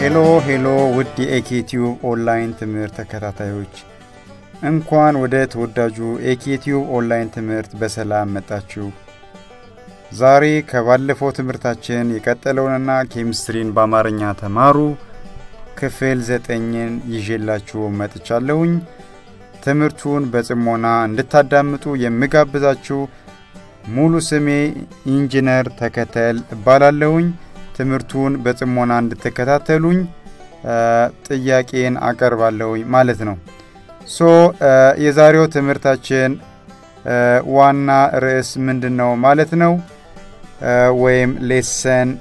ሄሎ ውድ የኤኬቲዩብ ኦንላይን ትምህርት ተከታታዮች እንኳን ወደ ተወዳጁ ኤኬቲዩብ ኦንላይን ትምህርት በሰላም መጣችሁ። ዛሬ ከባለፈው ትምህርታችን የቀጠለውንና ኬሚስትሪን በአማርኛ ተማሩ ክፍል 9ን ይዤላችሁ መጥቻለሁኝ። ትምህርቱን በጽሞና እንድታዳምጡ የምጋብዛችሁ ሙሉ ስሜ ኢንጂነር ተከተል እባላለሁኝ። ትምህርቱን በጽሞና እንድትከታተሉኝ ጥያቄን አቀርባለሁኝ ማለት ነው። የዛሬው ትምህርታችን ዋና ርዕስ ምንድነው ማለት ነው? ወይም ሌሰን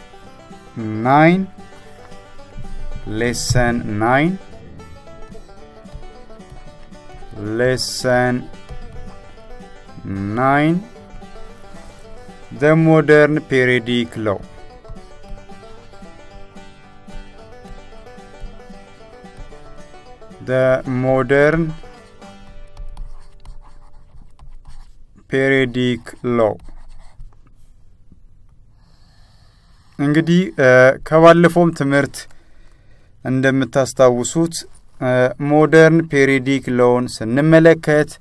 9 The Modern Periodic Law. The Modern Periodic Law. እንግዲህ ከባለፈውም ትምህርት እንደምታስታውሱት ሞደርን ፔሪዮዲክ ሎውን ስንመለከት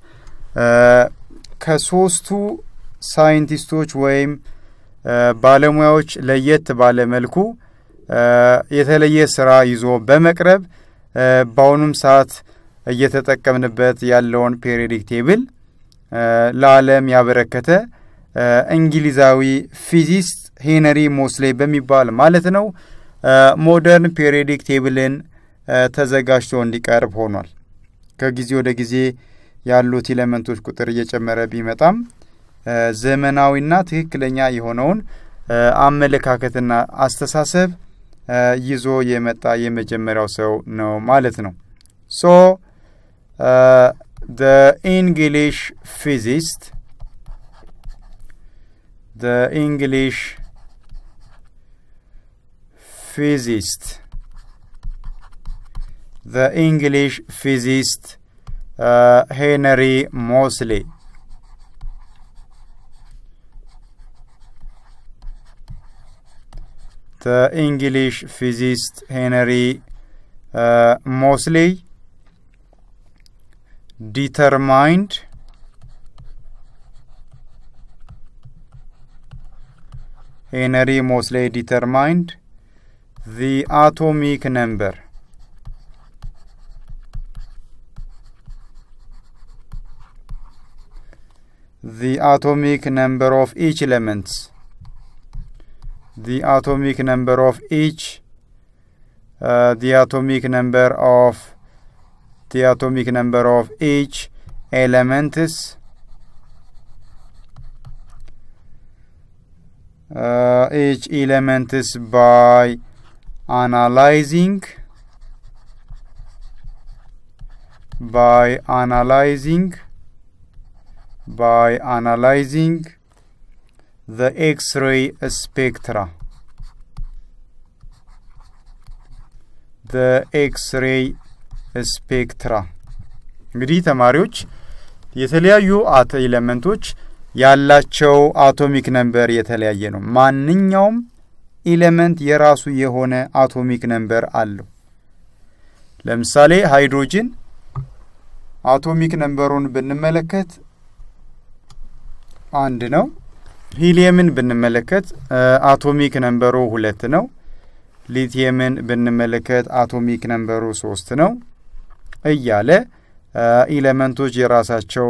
ከሶስቱ ሳይንቲስቶች ወይም ባለሙያዎች ለየት ባለ መልኩ የተለየ ስራ ይዞ በመቅረብ በአሁኑም ሰዓት እየተጠቀምንበት ያለውን ፔሪዮዲክ ቴብል ለዓለም ያበረከተ እንግሊዛዊ ፊዚስት ሄንሪ ሞስሌ በሚባል ማለት ነው ሞደርን ፔሪዮዲክ ቴብልን ተዘጋጅቶ እንዲቀርብ ሆኗል። ከጊዜ ወደ ጊዜ ያሉት ኤሌመንቶች ቁጥር እየጨመረ ቢመጣም ዘመናዊና ትክክለኛ የሆነውን አመለካከትና አስተሳሰብ ይዞ የመጣ የመጀመሪያው ሰው ነው ማለት ነው። the English physicist Henry Moseley. The English physicist Henry Moseley determined the atomic number. The atomic number of each elements. The atomic number of each elements by analyzing the X-ray spectra. እንግዲህ ተማሪዎች የተለያዩ ኤሌመንቶች ያላቸው አቶሚክ ነምበር የተለያየ ነው። ማንኛውም ኤሌመንት የራሱ የሆነ አቶሚክ ነምበር አለው። ለምሳሌ ሃይድሮጅን አቶሚክ ነምበሩን ብንመለከት 1 ነው። ሂሊየምን ብንመለከት አቶሚክ ነምበሩ 2 ነው። ሊቲየምን ብንመለከት አቶሚክ ነምበሩ 3 ነው እያለ ኤሌመንቶች የራሳቸው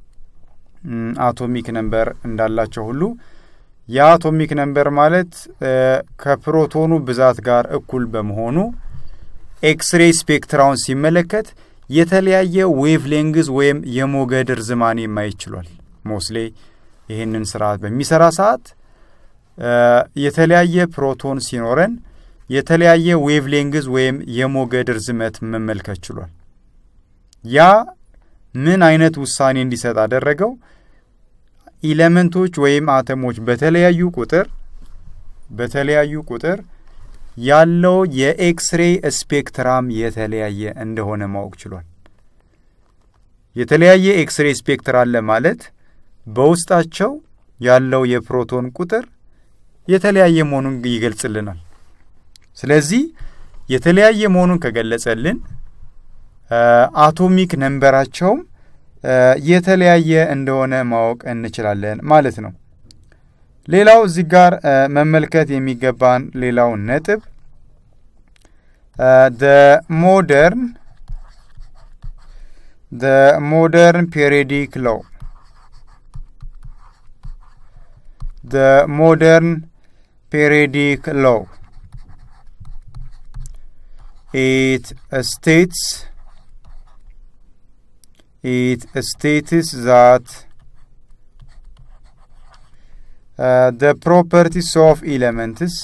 አቶሚክ ነምበር እንዳላቸው ሁሉ የአቶሚክ ነምበር ማለት ከፕሮቶኑ ብዛት ጋር እኩል በመሆኑ ኤክስሬይ ስፔክትራውን ሲመለከት የተለያየ ዌቭ ሌንግዝ ወይም የሞገድ ርዝማኔ ማይችሏል። ሞስሌ ይሄንን ስርዓት በሚሰራ ሰዓት የተለያየ ፕሮቶን ሲኖረን የተለያየ ዌቭ ሌንግዝ ወይም የሞገድ ርዝመት መመልከት ችሏል። ያ ምን አይነት ውሳኔ እንዲሰጥ አደረገው? ኤሌመንቶች ወይም አተሞች በተለያዩ ቁጥር ያለው የኤክስሬይ ስፔክትራም የተለያየ እንደሆነ ማወቅ ችሏል። የተለያየ ኤክስሬይ ስፔክትራ አለ ማለት በውስጣቸው ያለው የፕሮቶን ቁጥር የተለያየ መሆኑን ይገልጽልናል። ስለዚህ የተለያየ መሆኑን ከገለጸልን አቶሚክ ነምበራቸው የተለያየ እንደሆነ ማወቅ እንችላለን ማለት ነው። ሌላው እዚህ ጋር መመልከት የሚገባን ሌላው ነጥብ the modern periodic law. The modern periodic law, it states that the properties of elements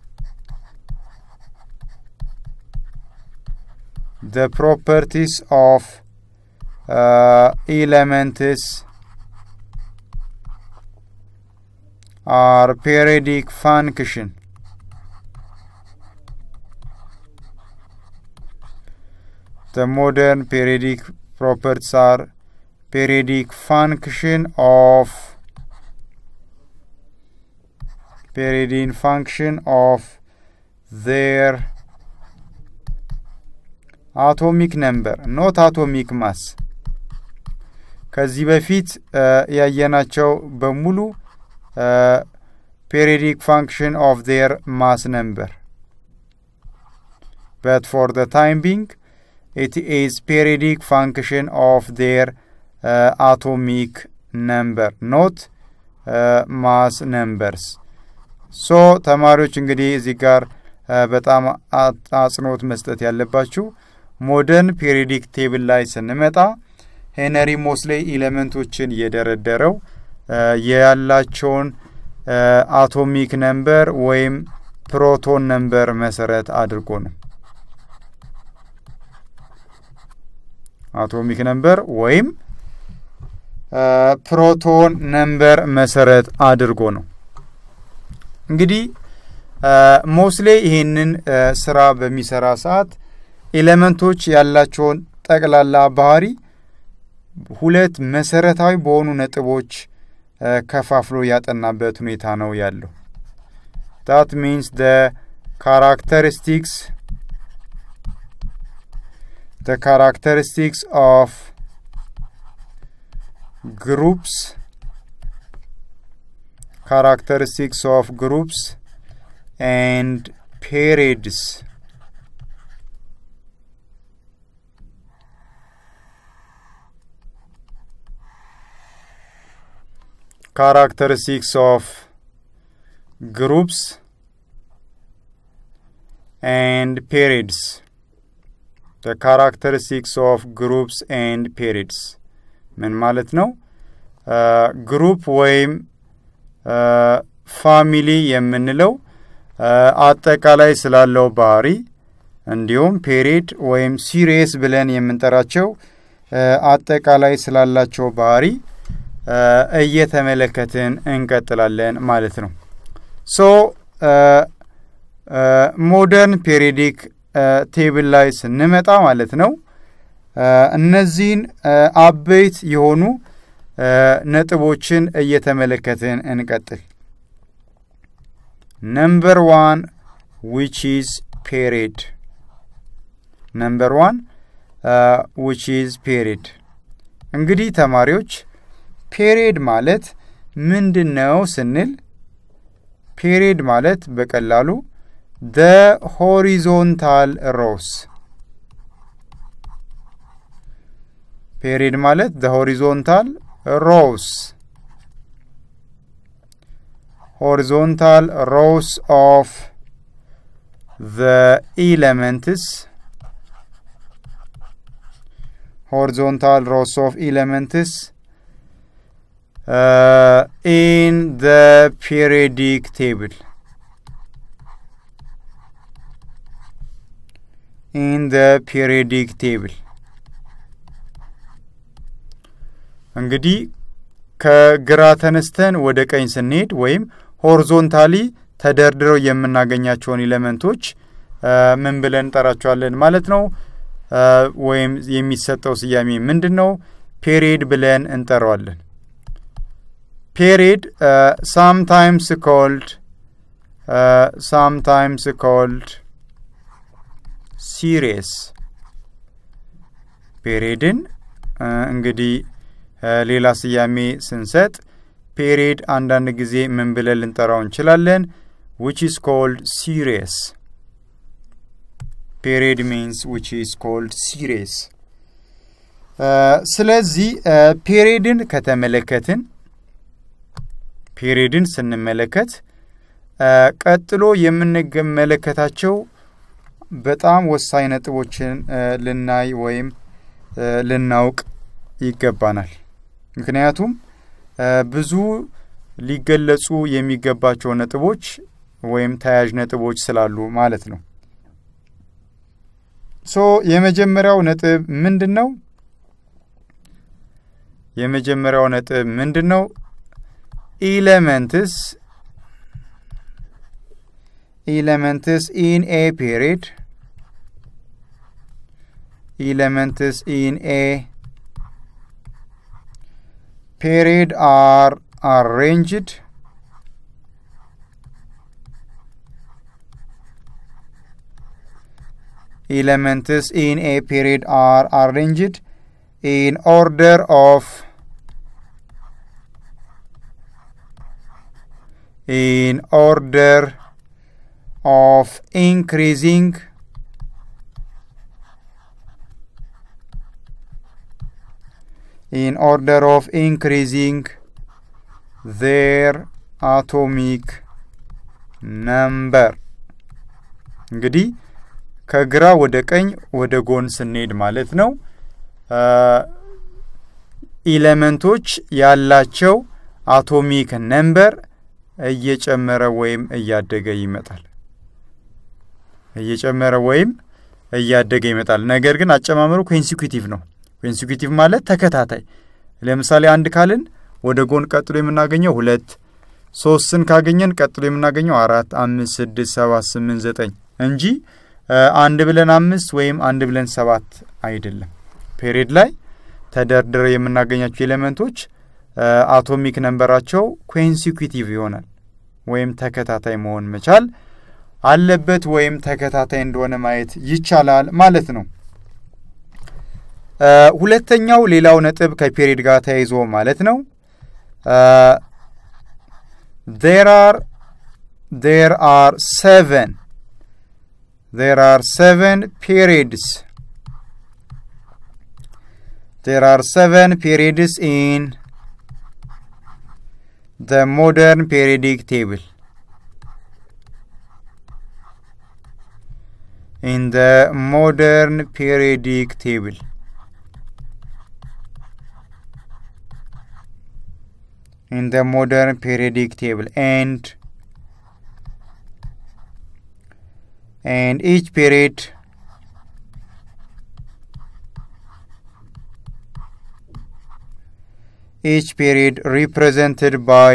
are periodic function. The modern periodic properties are periodic function of their atomic number, not atomic mass. ከዚህ በፊት ያየናቸው በሙሉ periodic function of their mass number. But for the time being, it is periodic function of their atomic number, not mass numbers. So ተማሪዎች እንግዲህ እዚህ ጋር በጣም አጽንኦት መስጠት ያለባችሁ ሞደርን ፔሪዮዲክ ቴብል ላይ ስንመጣ ሄነሪ ሞስሌ ኤሌመንቶችን የደረደረው ያላቸውን አቶሚክ ነምበር ወይም ፕሮቶን ነምበር መሰረት አድርጎ ነው። አቶሚክ ነምበር ወይም ፕሮቶን ነምበር መሰረት አድርጎ ነው። እንግዲህ ሞስሌ ይሄንን ስራ በሚሰራ ሰዓት ኤሌመንቶች ያላቸውን ጠቅላላ ባህሪ ሁለት መሰረታዊ በሆኑ ነጥቦች ከፋፍሎ ያጠናበት ሁኔታ ነው ያለው። that means the characteristics of groups and periods. Characteristics of groups and periods. The characteristics of groups and periods. ምን ማለት ነው? ግሩፕ ወይም ፋሚሊ የምንለው አጠቃላይ ስላለው ባህሪ እንዲሁም ፔሪድ ወይም ሲሪየስ ብለን የምንጠራቸው አጠቃላይ ስላላቸው ባህሪ እየተመለከትን እንቀጥላለን ማለት ነው። ሶ ሞደርን ፔሪዮዲክ ቴብል ላይ ስንመጣ ማለት ነው እነዚህን አበይት የሆኑ ነጥቦችን እየተመለከትን እንቀጥል። Number 1, which is period. Number 1, which is period. እንግዲህ ተማሪዎች period ማለት ምንድነው ስንል period ማለት በቀላሉ the horizontal rows. period ማለት the horizontal rows. Horizontal rows of the elements. Horizontal rows of elements in the periodic table. In the periodic table. እንግዲህ ከግራ ተነስተን ወደ ቀኝ ስንሄድ ወይም ሆሪዞንታሊ ተደርድረው የምናገኛቸውን ኤሌመንቶች ምን ብለን እንጠራቸዋለን ማለት ነው? ወይም የሚሰጠው ስያሜ ምንድነው? ፔሪድ ብለን እንጠራዋለን። ፔሪድ sometimes called series ፔሪድን እንግዲህ ሌላ ስያሜ ስንሰጥ ፔሪድ አንዳንድ ጊዜ ምን ብለን ልንጠራው እንችላለን which is called series period means which is called series ስለዚህ ፔሪድን ከተመለከትን ፔሪድን ስንመለከት ቀጥሎ የምንመለከታቸው በጣም ወሳኝ ነጥቦችን ልናይ ወይም ልናውቅ ይገባናል ምክንያቱም ብዙ ሊገለጹ የሚገባቸው ነጥቦች ወይም ተያያዥ ነጥቦች ስላሉ ማለት ነው የመጀመሪያው ነጥብ ምንድነው elements in a period are arranged elements in a period are arranged in order of increasing their atomic number እንግዲህ ከግራ ወደ ቀኝ ወደ ጎን ስንሄድ ማለት ነው ኤሌመንቶች ያላቸው አቶሚክ ነምበር እየጨመረ ወይም እያደገ ይመጣል ነገር ግን አጨማመሩ ኮንሲኩቲቭ ነው ኮንሲኩቲቭ ማለት ተከታታይ ለምሳሌ አንድ ካልን ወደ ጎን ቀጥሎ የምናገኘው 2 3ን ካገኘን ቀጥሎ የምናገኘው 4 5 6 7 8 9 እንጂ አንድ ብለን 5 ወይም አንድ ብለን 7 አይደለም ፔሪድ ላይ ተደርድረው የምናገኛቸው ኤሌመንቶች አቶሚክ ነምበራቸው ኮንሲኩቲቭ ይሆናል ወይም ተከታታይ መሆን መቻል አለበት ወይም ተከታታይ እንደሆነ ማየት ይቻላል ማለት ነው ሁለተኛው ሌላው ነጥብ ከፔሪድ ጋር ተያይዞ ማለት ነው there are 7 periods in the modern periodic table and each period represented by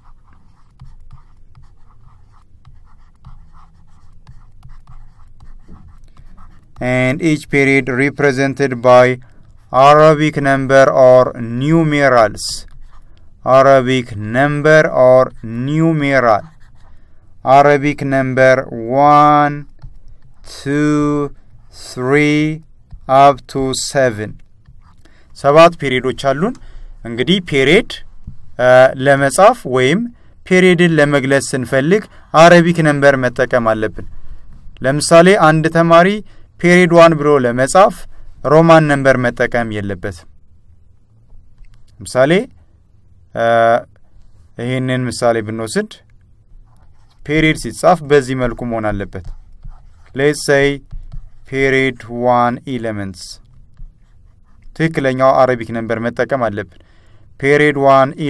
Arabic number or numerals Arabic number 1 2 3 up to 7 ሰባት ፔሪዶች አሉን እንግዲህ ፔሪድ ለመጻፍ ወይም ፔሪድን ለመግለጽ ስንፈልግ አረቢክ ነምበር መጠቀም አለብን ለምሳሌ አንድ ተማሪ ፔሪድ 1 ብሎ ለመጻፍ ሮማን ነምበር መጠቀም የለበትም ምሳሌ ይሄንን ምሳሌ ብንወስድ ፔሪድ ሲጻፍ በዚህ መልኩ መሆን አለበት let's say period 1 elements ትክክለኛው አረቢክ ነምበር መጠቀም አለብን period 1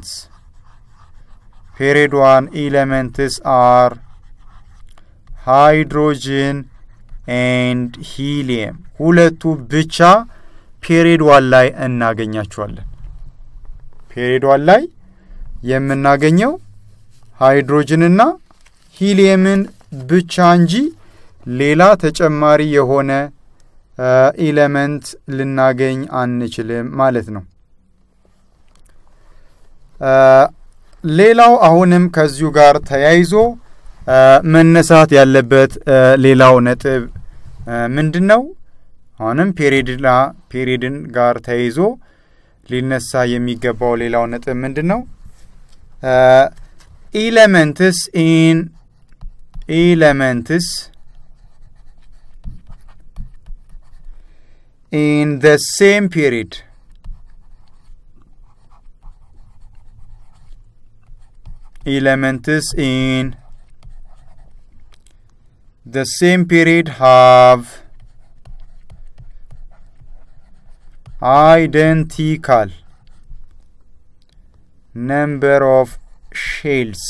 elements are hydrogen and helium ሁለቱ ብቻ period 1 ላይ እናገኛቸዋለን period 1 ላይ የምናገኘው ሃይድሮጅን እና ሂሊየምን ብቻ እንጂ ሌላ ተጨማሪ የሆነ ኤሌመንት ልናገኝ አንችልም ማለት ነው ሌላው አሁንም ከዚሁ ጋር ተያይዞ መነሳት ያለበት ሌላው ነጥብ ምንድነው አሁንም ፔሪድን ጋር ተይዞ ሊነሳ የሚገባው ሌላው ነጥብ ምንድነው elements in the same period elements in the same period have identical number of shells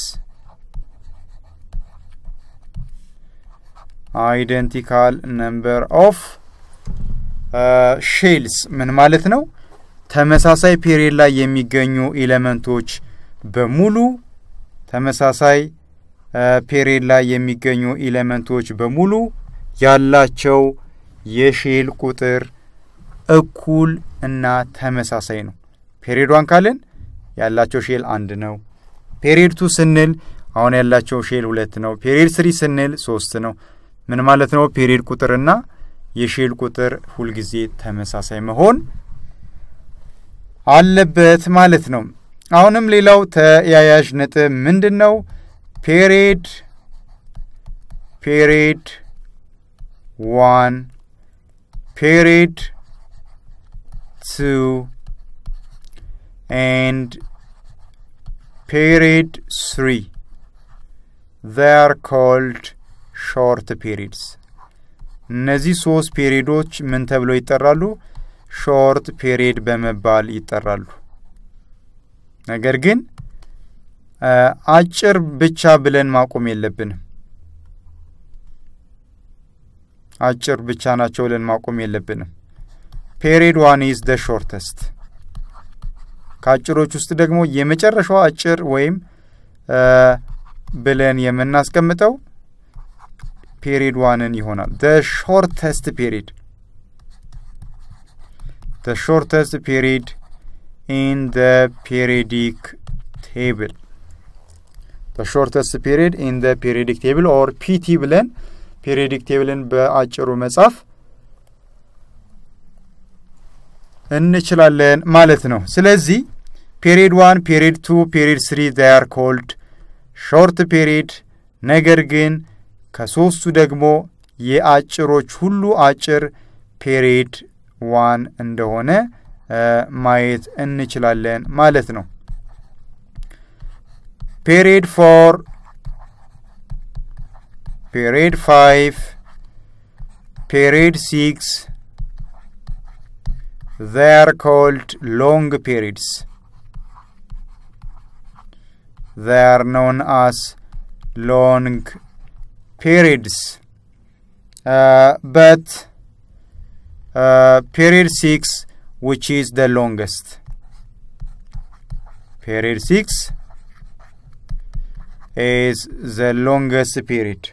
shells ምን ማለት ነው ተመሳሳይ ፔሪድ ላይ የሚገኙ ኤሌመንቶች በሙሉ ተመሳሳይ ፔሪድ ላይ የሚገኙ ኤሌመንቶች በሙሉ ያላቸው የሼል ቁጥር እኩል እና ተመሳሳይ ነው ፔሪድ 1 ካለን ያላቸው ሼል 1 ነው ፔሪድ 2 ስንል አሁን ያላቸው ሼል 2 ነው ፔሪድ 3 ስንል 3 ነው ምን ማለት ነው ፔሪድ ቁጥርና የሼል ቁጥር ሁሉ ጊዜ ተመሳሳይ መሆን አለበት ማለት ነው አሁንም ሌላው ተያያዥ ነጥብ ምንድነው period 1 period 2 and period 3 they are called short periods እነዚህ 3 ፔሪዶች ምን ተብለው ይጠራሉ short period በመባል ይጠራሉ ነገር ግን አጭር ብቻ ብለን ማቆም የለብንም አጭር ብቻ ናቸው ብለን ማቆም የለብንም period 1 is the shortest ካጭሮች ውስጥ ደግሞ የመጨረሻው አጭር ወይም ብለን የምናስቀምጠው period 1 ይሆናል the shortest period in the periodic table the shortest period in the periodic table or PT ብለን periodic tableን በአጭሩ መጻፍ እንችላለን ማለት ነው ስለዚህ period 1 period 2 period 3 they are called short period ነገር ግን ከሶስቱ ደግሞ የአጭሮች ሁሉ አጭር period 1 እንደሆነ ማየት እንችላለን ማለት ነው period 4 period 5 period 6 they are called long periods they are known as long periods but period 6 which is the longest period 6 is the longest period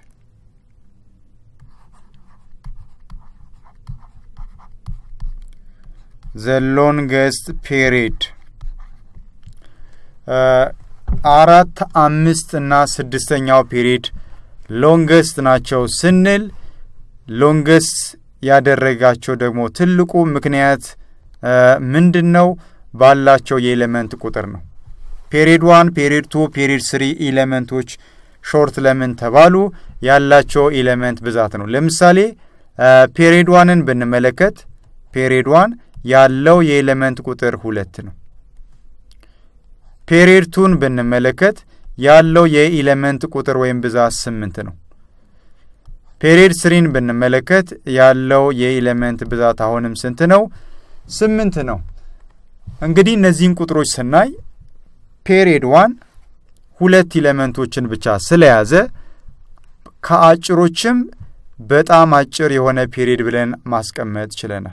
አራት አምስት እና ስድስተኛው ፔሪድ ሎንገስት ናቸው ስንል ሎንገስት ያደረጋቸው ደግሞ ትልቁ ምክንያት ምንድነው ባላቸው የኤሌመንት ቁጥር ነው period 1 period 2 period 3 ኤሌመንቶች ሾርት ለምን ተባሉ ያላቸው ኤሌመንት ብዛት ነው ለምሳሌ period 1ን ብንመለከት period 1 ያለው የኤሌመንት ቁጥር 2 ነው period 2ን ብንመለከት ያለው የኤሌመንት ቁጥር ወይም ብዛት 8 ነው period 3ን ብንመለከት ያለው የኤሌመንት ብዛት አሁንም ስንት ነው 8 ነው እንግዲህ እነዚህን ቁጥሮች ስናይ period 1 ሁለት ኤሌመንቶችን ብቻ ስለያዘ ከአጭሮችም በጣም አጭር የሆነ period ብለን ማስቀመጥ ይችላል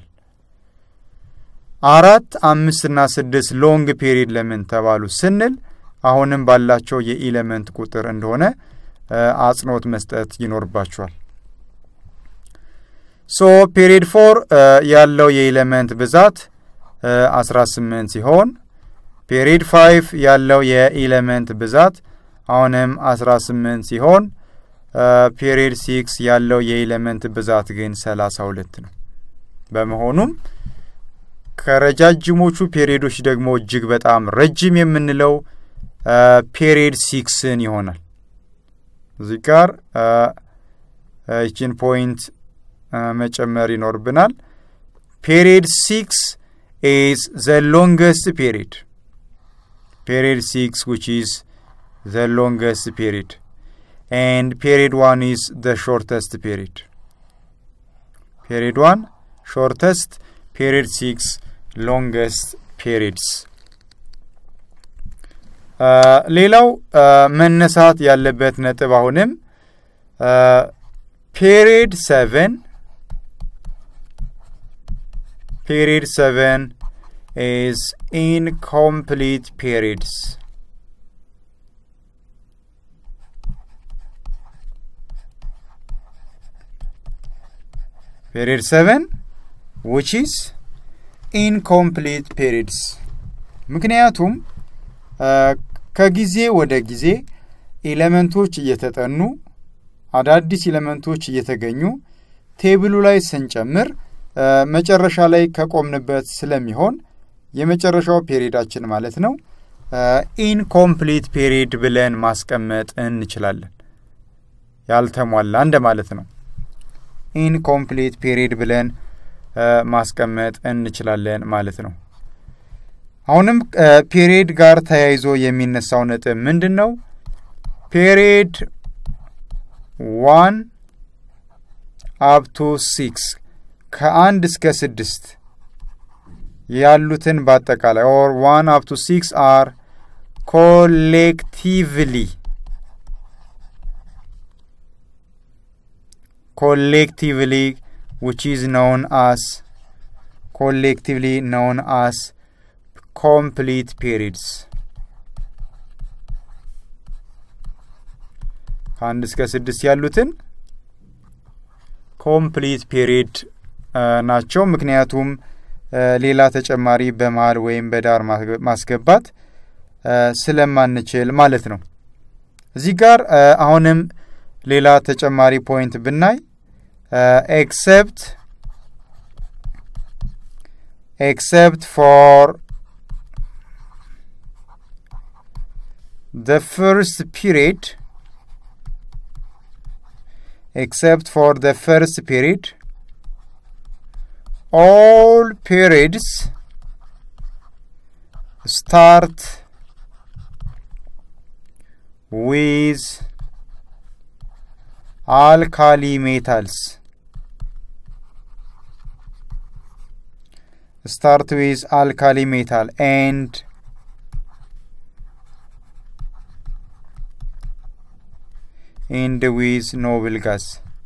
4 5 እና 6 ሎንግ period ለምን ተባሉ ስንል አሁንም ባላቸው የኤሌመንት ቁጥር እንደሆነ አጽንኦት መስጠት ይኖርባቸዋል so period 4 ያለው የኤሌመንት ብዛት 18 ሲሆን period 5 ያለው የኤሌመንት ብዛት አሁንም 18 ሲሆን ፔሪድ 6 ያለው የኤሌመንት ብዛት ግን 32 ነው። በመሆኑም ከረጃጅሞቹ ፔሪዶች ደግሞ እጅግ በጣም ረጅም የምንለው ፔሪድ 6ን ይሆናል። እዚህ ጋር እቺን ፖይንት መጨመር ይኖርብናል። ፔሪድ 6 is the longest period. Period 6 which is the longest period. And period 1 is the shortest period. Period 1 shortest, period 6 longest periods. ሌላው መነሳት ያለበት ነጥብ አሁንም period 7 is incomplete periods. Period 7 which is incomplete periods. ምክንያቱም ከጊዜ ወደ ጊዜ ኤሌመንቶች እየተጠኑ አዳዲስ ኤሌመንቶች እየተገኙ ቴብሉ ላይ ስንጨምር መጨረሻ ላይ ከቆምንበት ስለሚሆን የመጨረሻው ፔሪዳችን ማለት ነው ኢንኮምፕሊት ፔሪድ ብለን ማስቀመጥ እንችላለን። ያልተሟላ እንደማለት ነው። ኢንኮምፕሊት ፔሪድ ብለን ማስቀመጥ እንችላለን ማለት ነው። አሁንም ፔሪድ ጋር ተያይዞ የሚነሳው ነጥብ ምንድነው? ፔሪድ 1 up to 6 ከ1 እስከ 6 ያሉትን በአጠቃላይ or 1 up to 6 are collectively which is known as complete periods. ከ1 እስከ 6 ያሉትን complete period ናቸው። ምክንያቱም ሌላ ተጨማሪ በመሃል ወይም በዳር ማስገባት ስለማንችል ማለት ነው። እዚህ ጋር አሁንም ሌላ ተጨማሪ ፖይንት ብናይ except for the first period all periods start with alkali metals. And end with noble gas.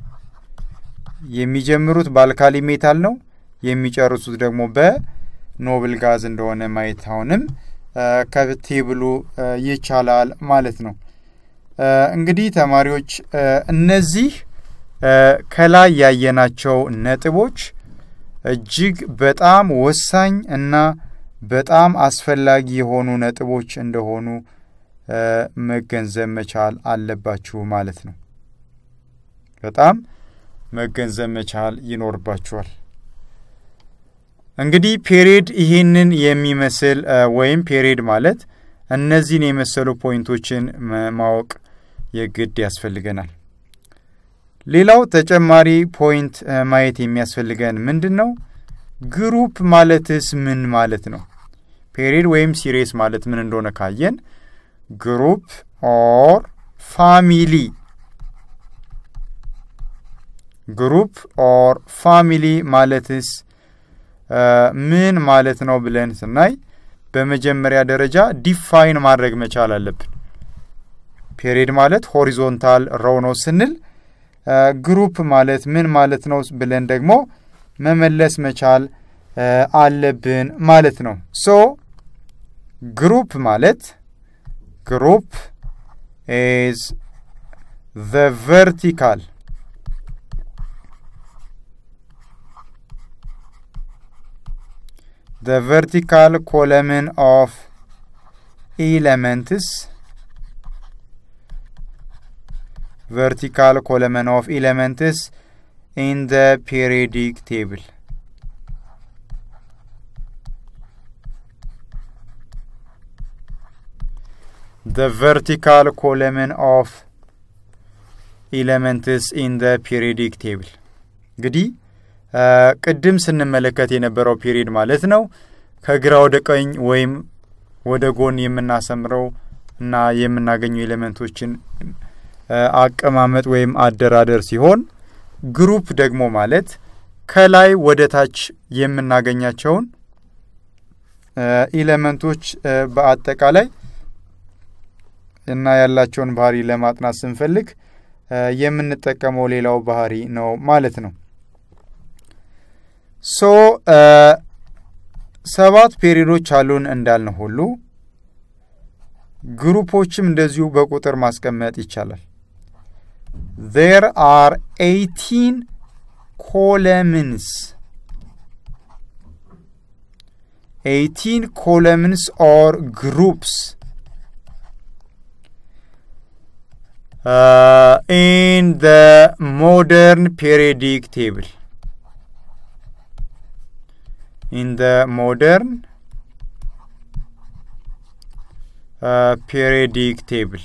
የሚጀምሩት በአልካሊ ሜታል ነው፣ የሚጨርሱት ደግሞ በኖብል ጋዝ እንደሆነ ማየት አሁንም ከቴብሉ ይቻላል ማለት ነው። እንግዲህ ተማሪዎች እነዚህ ከላይ ያየናቸው ነጥቦች እጅግ በጣም ወሳኝ እና በጣም አስፈላጊ የሆኑ ነጥቦች እንደሆኑ መገንዘብ መቻል አለባችሁ ማለት ነው። በጣም መገንዘብ መቻል ይኖርባችኋል። እንግዲህ ፔሪድ ይሄንን የሚመስል ወይም ፔሪድ ማለት እነዚህን የመሰሉ ፖይንቶችን ማወቅ የግድ ያስፈልገናል። ሌላው ተጨማሪ ፖይንት ማየት የሚያስፈልገን ምንድነው? ግሩፕ ማለትስ ምን ማለት ነው? ፔሪድ ወይም ሲሪስ ማለት ምን እንደሆነ ካየን ግሩፕ ኦር ፋሚሊ ማለትስ ምን ማለት ነው ብለን ስናይ በመጀመሪያ ደረጃ ዲፋይን ማድረግ መቻል አለብን። ፔሪድ ማለት ሆሪዞንታል ሮው ነው ስንል ግሩፕ ማለት ምን ማለት ነው ብለን ደግሞ መመለስ መቻል አለብን ማለት ነው። ሶ ግሩፕ ማለት group is the vertical column of elements vertical column of elements in the periodic table. The vertical column of elements in the periodic table. እንግዲህ ቅድም ስንመለከት የነበረው ፔሪድ ማለት ነው ከግራ ወደ ቀኝ ወይም ወደ ጎን የምናሰምረው እና የምናገኘው ኤሌመንቶችን አቀማመጥ ወይም አደራደር ሲሆን ግሩፕ ደግሞ ማለት ከላይ ወደ ታች የምናገኛቸውን ኤሌመንቶች በአጠቃላይ እና ያላቸውን ባህሪ ለማጥናት ስንፈልግ የምንጠቀመው ሌላው ባህሪ ነው ማለት ነው። ሶ ሰባት ፔሪዶች አሉን እንዳልን ሁሉ ግሩፖችም እንደዚሁ በቁጥር ማስቀመጥ ይቻላል። There are 18 columns. 18 columns or groups in the modern periodic table. In the modern periodic table.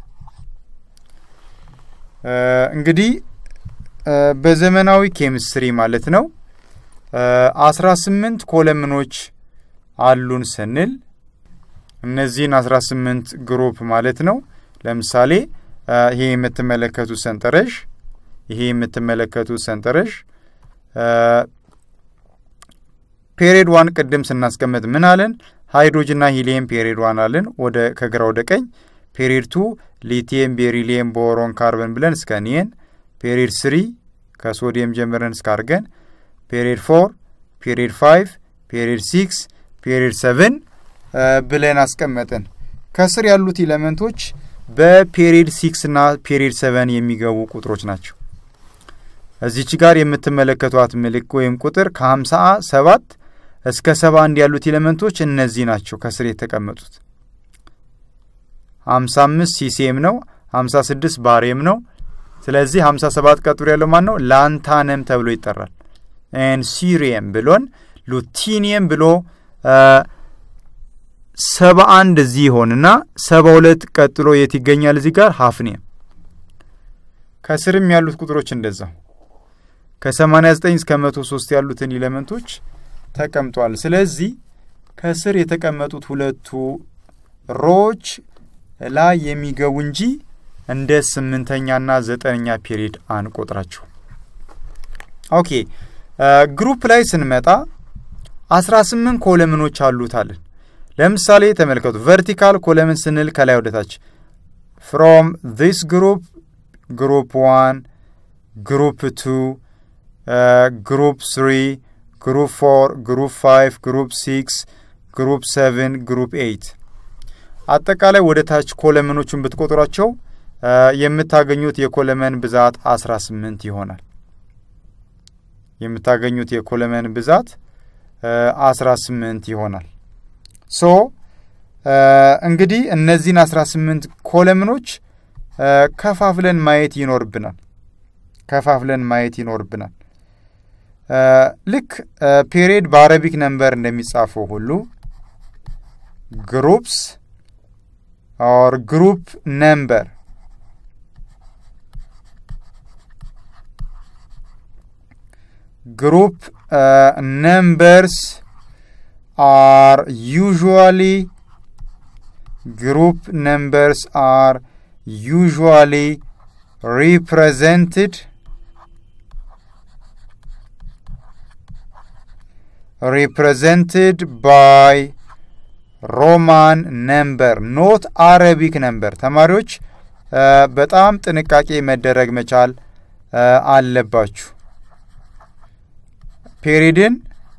እንግዲህ በዘመናዊ ኬሚስትሪ ማለት ነው 18 ኮለምኖች አሉን ስንል እነዚህን 18 ግሩፕ ማለት ነው። ለምሳሌ ይሄ የምትመለከቱት ሰንጠረዥ ፔሪድ 1 ቅድም ስናስቀምጥ ምን አለን? ሃይድሮጅንና ሂሊየም ፔሪድ 1 አለን ወደ ከግራ ወደ ቀኝ። ፔሪድ 2 ሊቲየም፣ ቤሪሊየም፣ ቦሮን፣ ካርበን ብለን እስከ ኒየን። ፔሪድ 3 ከሶዲየም ጀምረን እስከ አርገን። ፔሪድ 4፣ ፔሪድ 5፣ ፔሪድ 6፣ ፔሪድ 7 ብለን አስቀመጥን። ከስር ያሉት ኤሌመንቶች በፔሪድ 6 እና ፔሪድ 7 የሚገቡ ቁጥሮች ናቸው። እዚች ጋር የምትመለከቷት ምልክት ወይም ቁጥር ከ57 እስከ 71 ያሉት ኤሌመንቶች እነዚህ ናቸው ከስር የተቀመጡት። 55 ሲሲኤም ነው፣ 56 ባሪየም ነው። ስለዚህ 57 ቀጥሎ ያለው ማን ነው? ላንታነም ተብሎ ይጠራል። ሲሪየም ብሎን ሉቲኒየም ብሎ 71 እዚህ ሆነና 72 ቀጥሎ የት ይገኛል? እዚህ ጋር ሃፍኒየም። ከስርም ያሉት ቁጥሮች እንደዛው ከ89 እስከ 103 ያሉትን ኤሌመንቶች ተቀምጧል። ስለዚህ ከስር የተቀመጡት ሁለቱ ሮች ላይ የሚገቡ እንጂ እንደ 8ኛና 9ኛ ፔሪድ አንቆጥራቸው። ኦኬ ግሩፕ ላይ ስንመጣ 18 ኮለምኖች አሉታል። ለምሳሌ ተመልከቱ። ቨርቲካል ኮለምን ስንል ከላይ ወደ ታች from this group 1 group 2 group 3 group 4 group 5 group 6 group 7 group 8 አጠቃላይ ወደ ታች ኮለመኖቹን ብትቆጥሯቸው የምታገኙት የኮለመን ብዛት 18 ይሆናል። የምታገኙት የኮለመን ብዛት 18 ይሆናል። ሶ እንግዲህ እነዚህን 18 ኮለመኖች ከፋፍለን ማየት ይኖርብናል። ልክ ፔሪድ በአረቢክ ነምበር እንደሚጻፈው ሁሉ ግሩፕስ or group number numbers are usually represented by Roman number, not Arabic number. ተማሪዎች በጣም ጥንቃቄ መደረግ መቻል አለባችሁ። ፔሪድን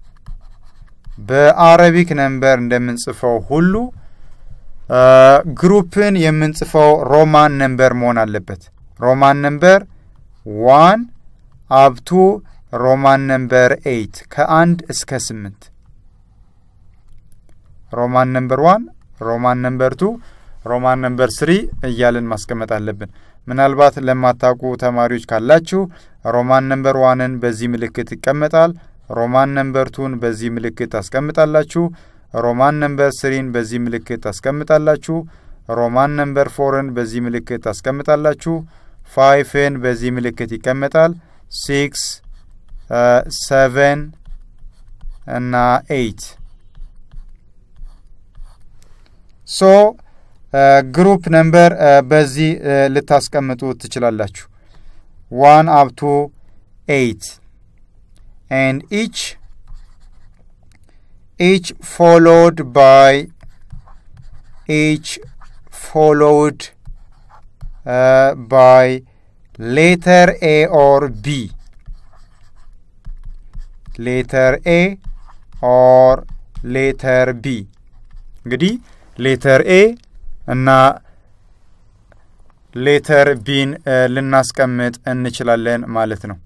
በአረቢክ ነምበር እንደምንጽፈው ሁሉ ግሩፕን የምንጽፈው ሮማን ነምበር መሆን አለበት። ሮማን ነምበር 1 up to ሮማን ነምበር 8 ከ1 እስከ 8 ሮማን ነምበር 1 ሮማን ነምበር 2 ሮማን ነምበር 3 እያልን ማስቀመጥ አለብን። ምናልባት ለማታውቁ ተማሪዎች ካላችሁ ሮማን ነምበር 1ን በዚህ ምልክት ይቀመጣል ሮማን ነምበር 2ን በዚህ ምልክት ታስቀምጣላችሁ ሮማን ነምበር 3ን በዚህ ምልክት ታስቀምጣላችሁ ሮማን ነምበር 4ን በዚህ ምልክት ታስቀምጣላችሁ 5ን በዚህ ምልክት ይቀመጣል 6 7 እና 8 ሶ ግሩፕ ነምበር በዚህ ልታስቀምጡ ትችላላችሁ 1 up to 8 and each followed by letter A or B letter A or letter B እንግዲህ letter A እና letter Bን ልናስቀምጥ እንችላለን ማለት ነው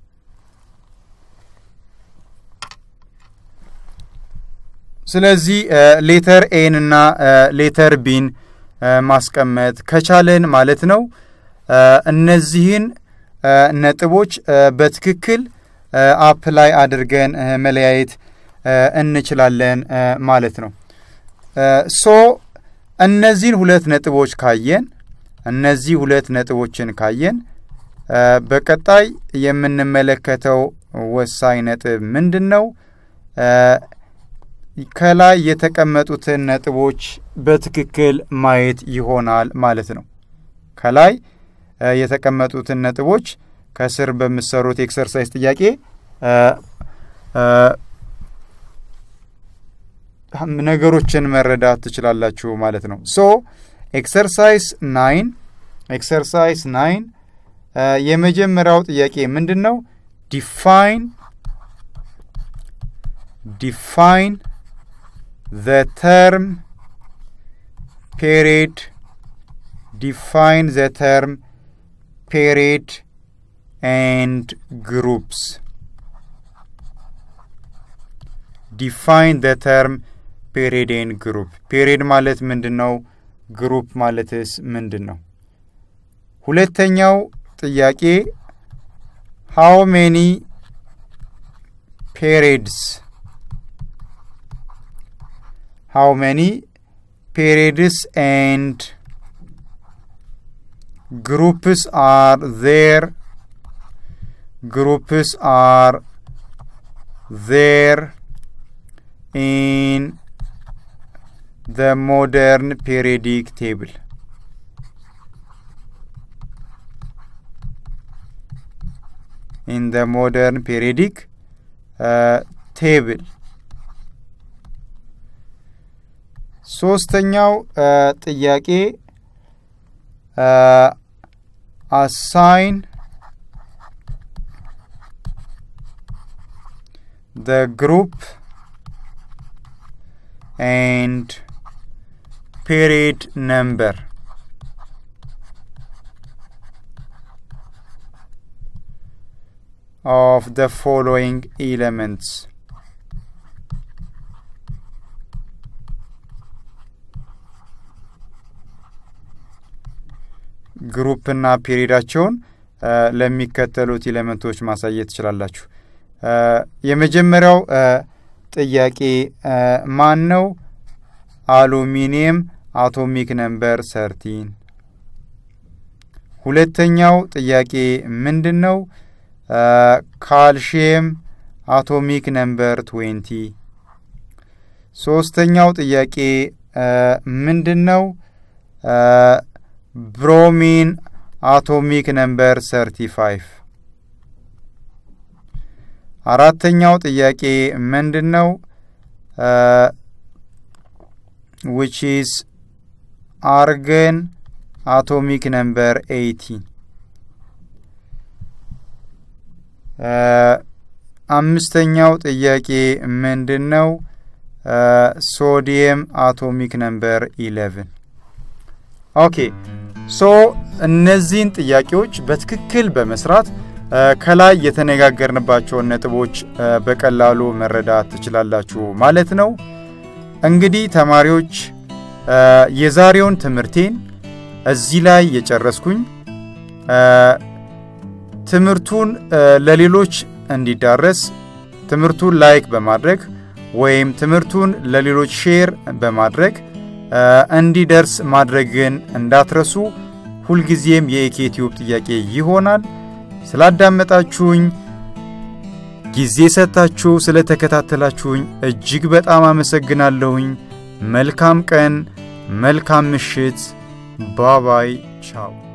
ስለዚህ letter A እና letter Bን ማስቀመጥ ከቻለን ማለት ነው እነዚህን ነጥቦች በትክክል አፕላይ አድርገን መለያየት እንችላለን ማለት ነው ሶ እነዚህን ሁለት ነጥቦች ካየን እነዚህ ሁለት ነጥቦችን ካየን በቀጣይ የምንመለከተው ወሳኝ ነጥብ ምንድነው ከላይ የተቀመጡትን ነጥቦች በትክክል ማየት ይሆናል ማለት ነው ከላይ የተቀመጡትን ነጥቦች ከስር በመሰሩት ኤክሰርሳይዝ ጥያቄ ነገሮችን መረዳት ትችላላችሁ ማለት ነው ሶ ኤክሰርሳይዝ 9 የመጀመሪያው ጥያቄ ምንድነው define the term period and groups define the term period and group period ማለት ምንድነው group ማለትስ ምንድነው ሁለተኛው ጥያቄ how many periods and groups are there in the modern periodic table ሶስተኛው ጥያቄ assign the group and period number of the following elements ግሩፕ እና ፔሪዳቸውን ለሚከተሉት ኤሌመንቶች ማሳየት ይችላልላችሁ የመጀመሪያው ጥያቄ ማን ነው አሉሚኒየም አቶሚክ ነምበር 13 ሁለተኛው ጥያቄ ምንድነው ካልሲየም አቶሚክ ነምበር 20 ሶስተኛው ጥያቄ ምንድነው bromine atomic number 35 አራተኛው ጥያቄ ምንድነው which is argon atomic number 18 አምስተኛው ጥያቄ ምንድነው sodium atomic number 11 ኦኬ ሶ እነዚህን ጥያቄዎች በትክክል በመስራት ከላይ የተነጋገርንባቸው ነጥቦች በቀላሉ መረዳት ትችላላችሁ ማለት ነው እንግዲህ ተማሪዎች የዛሬውን ትምህርቴን እዚህ ላይ የጨረስኩኝ ትምርቱን ለሌሎች እንዲዳረስ ትምርቱን ላይክ በማድረግ ወይም ትምርቱን ለሌሎች ሼር በማድረግ እንዲደርስ ማድረግን እንዳትረሱ ሁሉ ጊዜም የኢኬቲዩብ ጥያቄ ይሆናል ስላዳመጣችሁኝ ጊዜ ሰጣችሁ ስለተከታተላችሁኝ እጅግ በጣም አመሰግናለሁኝ መልካም ቀን መልካም ምሽት ባባይ ቻው